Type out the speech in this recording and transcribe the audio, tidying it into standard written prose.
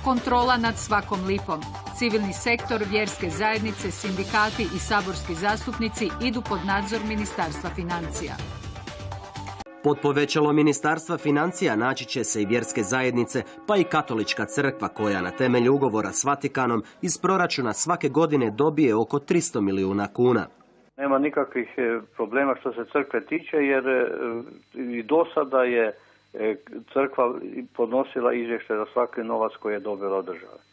Kontrola nad svakom lipom. Civilni sektor, vjerske zajednice, sindikati i saborski zastupnici idu pod nadzor Ministarstva financija. Pod povećalom Ministarstva financija naći će se i vjerske zajednice, pa i Katolička crkva koja na temelju ugovora s Vatikanom iz proračuna svake godine dobije oko 300 milijuna kuna. Nema nikakvih problema što se crkve tiče, jer i do sada je crkva podnosila izvješće za svaki novac koji je dobila od države.